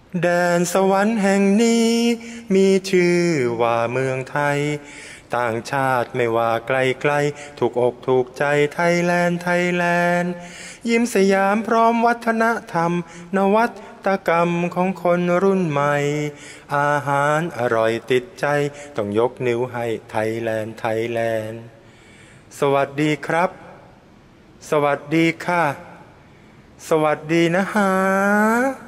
แดนสวรรค์แห่งนี้มีชื่อว่าเมืองไทยต่างชาติไม่ว่าไกลๆถูกอกถูกใจไทยแลนด์ไทยแลนด์ยิ้มสยามพร้อมวัฒนธรรมนวัตกรรมของคนรุ่นใหม่อาหารอร่อยติดใจต้องยกนิ้วให้ไทยแลนด์ไทยแลนด์สวัสดีครับสวัสดีค่ะสวัสดีนะฮะ